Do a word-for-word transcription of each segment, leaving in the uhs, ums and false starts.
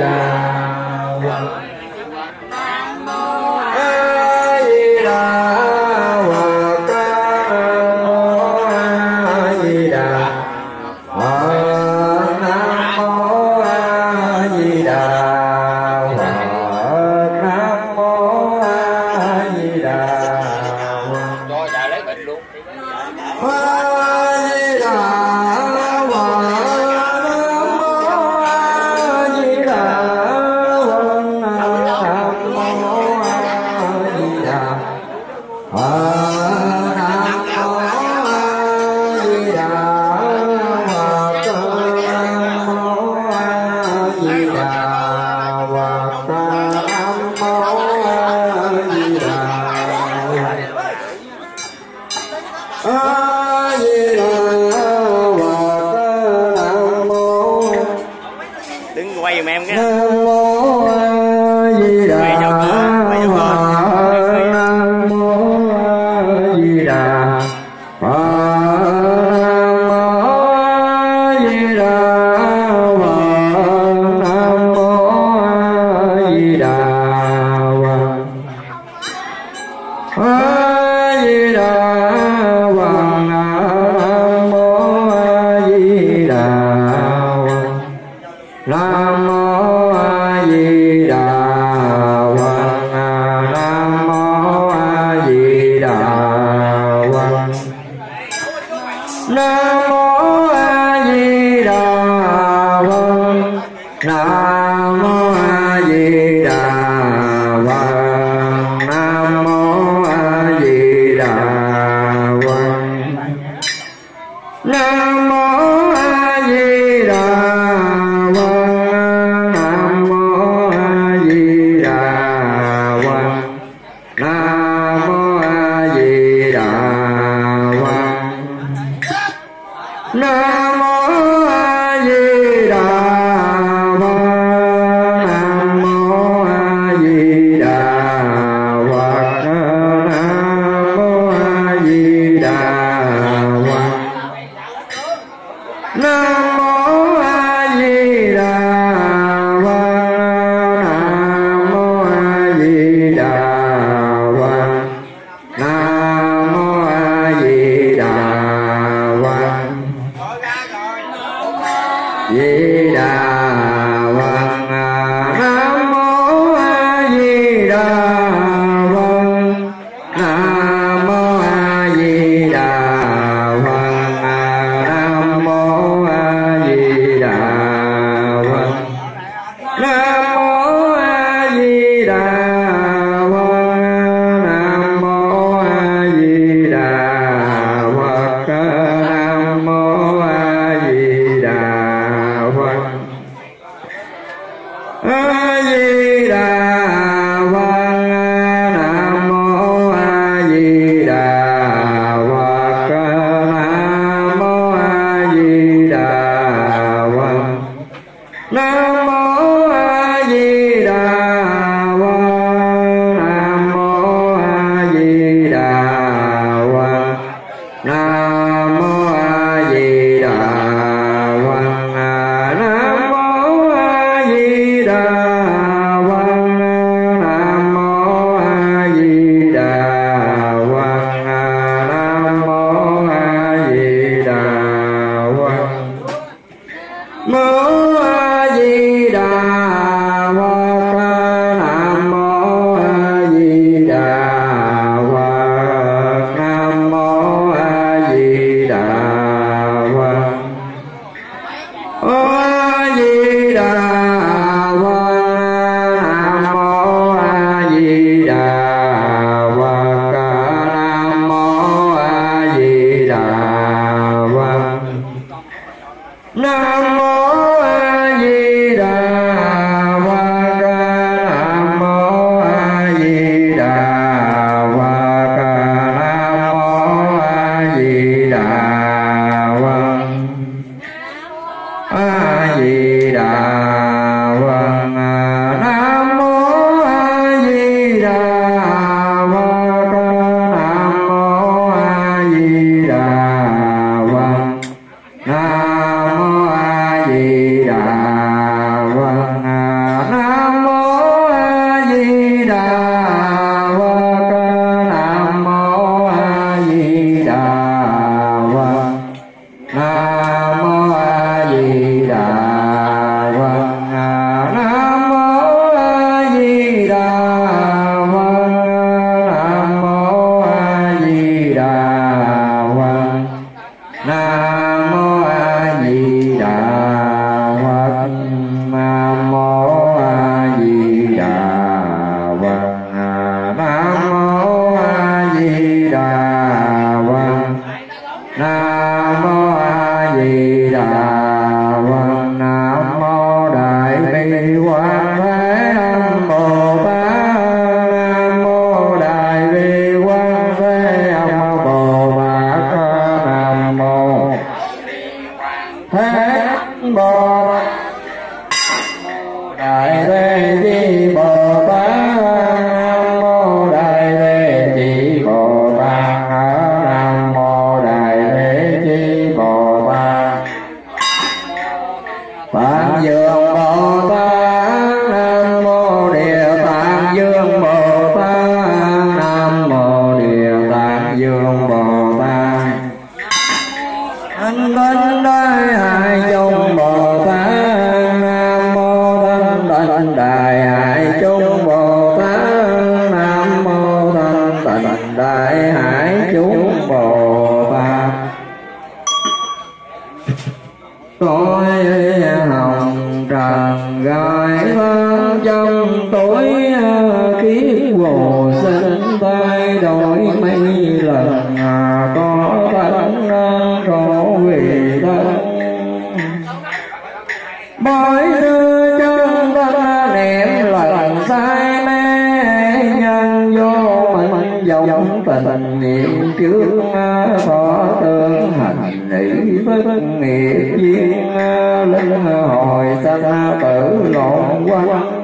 Đứng quay giùm em cái. Mô A Di Đà đại thế chí Bồ Tát. Nam mô đại thế chí Bồ Tát. Nam mô đại thế chí Bồ Tát. Tạng Dương Bồ Tát. Nam mô Địa Tạng Dương Bồ Tát. Nam mô Địa Tạng Dương Bồ Tát. Thanh Tịnh Đại Hải Chung Bồ Tát. Nam mô Thanh Tịnh Đại Hải Chung Bồ Tát. Nam mô Thanh Tịnh Đại Hải Chung Bồ Tát. Tôi hồng trần gai thân trong tối kiếp vô sinh thay đổi mấy lần, có thánh khổ vì thân bởi đưa chân thân niệm lần sai mê nhân vô mình dòng tình niệm trước phó tương hành lý thức nghiệp duyên linh hồi sanh tử lộn quanh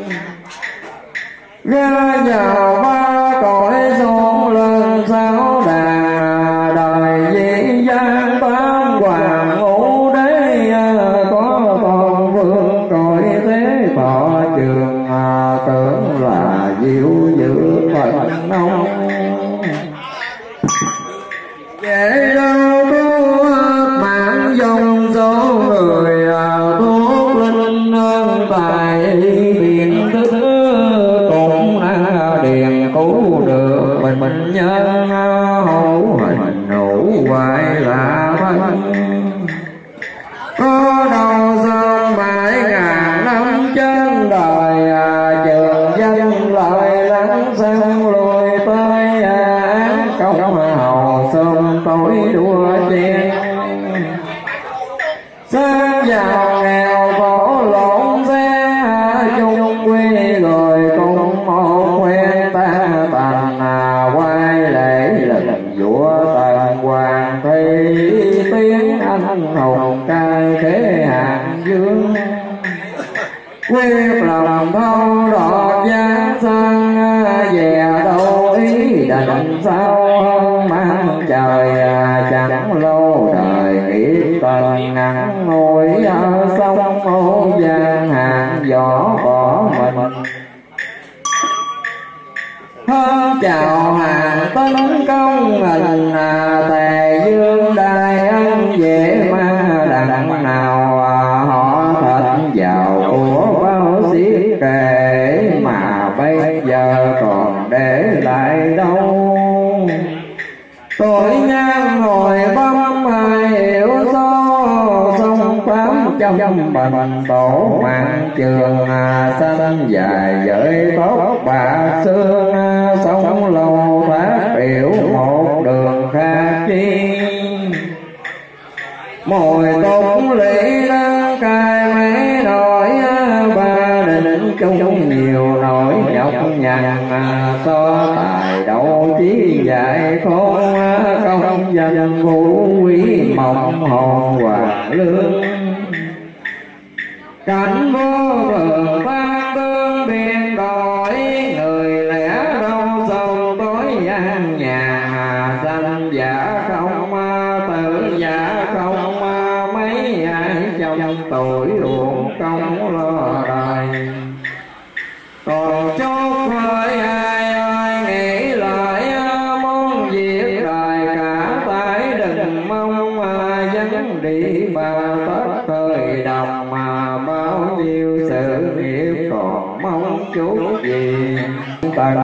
ra vào ba cõi xuống lên sáu đà đời dĩ gian tám hoàng ngũ đế có con vương cõi thế thọ trường tưởng là diệu dữ Phật nông dễ đâu cứu mạng dòng số người thuốc linh ơn tài biện thức cũng điền cứu được mình mình nhân hữu hình hữu hoại là thân có đầu sơn mãi ngàn năm chân đời trường danh lợi lắng sang lùi tới án công hầu sớm tối đua chen sang giàu nghèo khổ lộn xe chung quy rồi cùng một quen ta tàn quay lễ lần vua tần hoàng thi tiếng anh hùng cai thế hạng dương quyết lòng thâu đọt giang sang về đâu ý định sao hơn mang trời chẳng lâu đời nghiệp tần ngắn ngồi ở sông ô giang hàng võ bỏ mình hơn chào hàng tấn công hình tề dương đại ân dễ ma đặng nào họ thịnh vào của bao xiết kể mà bây giờ còn để lại đâu tội nhan ngồi bấm ai hiểu số sông tám trăm bần tổ mạng trường xanh dài với tóc bạc xương sông lâu phát biểu một đường khác chi mồi tốn lý đăng cài mấy nỗi ba định chung nhiều nỗi nhọc nhằn so tài đấu trí dạy khôn không danh vũ quý mộng hồn hoàng lương cảnh vô thường phan tương biên đổi người lẽ đâu sâu tối gian nhà danh giả không tự giả không mấy ai trong tuổi uổng công lo đời còn chốt với ai ai nghĩ lại món việc đời cả tay đừng mong vấn đi mà tất thời đồng mà bao nhiêu sự nghiệp còn mong chút gì.